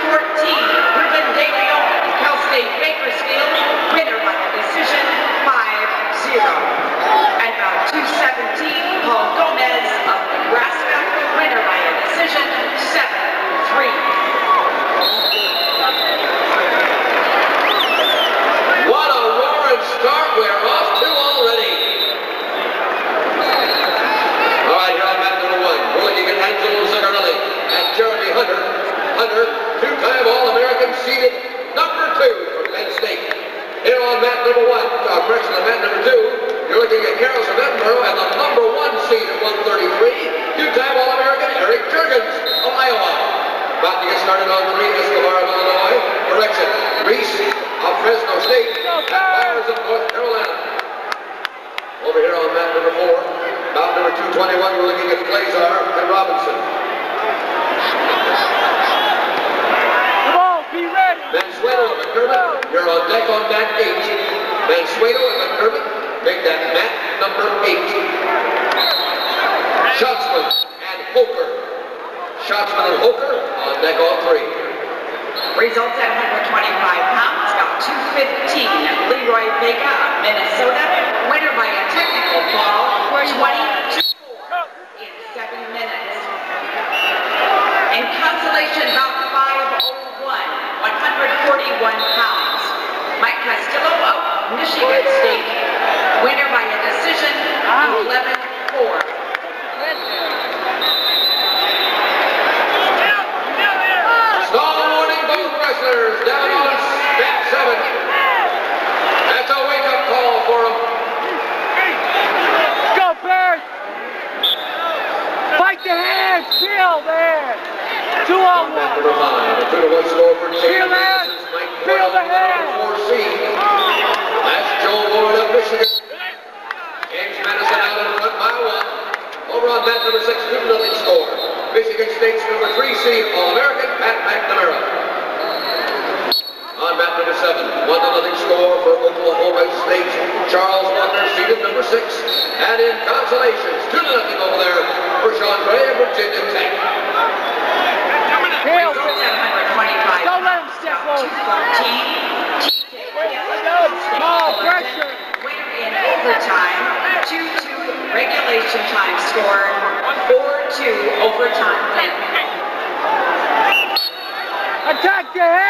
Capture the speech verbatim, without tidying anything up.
fourteen, Ruben De Leon, Cal State Bakersfield, winner by a decision, five zero. At bout two seventeen, Paul Gomez of Nebraska, winner by a decision, seven three. What a roaring start. We're off two already. All right, here on mat number one, we're looking at Angelo Zaccarelli and Jeremy Hunter. Hunter, two-time All-American, seeded number two from Penn State. Here on mat number one, uh, correction on mat number two, you're looking at Carroll of Edinburgh and the number one seed at one thirty-three, two-time All-American Eric Jurgens of Iowa. About to get started on three, Escobar of Illinois. Correction, Reese of Fresno State, and Myers of North Carolina. Over here on mat number four, bout number two twenty-one, we're looking at Glazar and Robinson. Come on, be ready. Mansueto and McDermott, you're on deck on mat eight. Mansueto and McDermott make that mat number eight. Schatzman and Hoker. Schatzman and Hoker on deck on three. Results at one twenty-five pounds, got two fifteen. Leroy Vega of Minnesota, winner by a technical fall, twenty-two in seven minutes. In consolation, bout five oh one, one forty-one pounds. Mike Castillo of Michigan State, winner by a decision, eleven four. Down on step seven. That's a wake-up call for him. Go, Bears! Fight the hands! Feel there! Two on one. Number five, a two to one score for Feel that! Feel the hands! Four seed. That's Joe Ward of Michigan. James Madison out in front by one. Over on mat number six, two nothing score. Michigan State's number three seed All-American Pat McNamara. On mat number seven, one to nothing score for Oklahoma State. Charles Wonder seeded number six. And in consolations, two to nothing over there for Sean Gray of Virginia Tech. Hail, twenty-five. don't let him step over. Ball pressure. Winner in overtime, two two regulation time score, four two overtime win. Attack the head.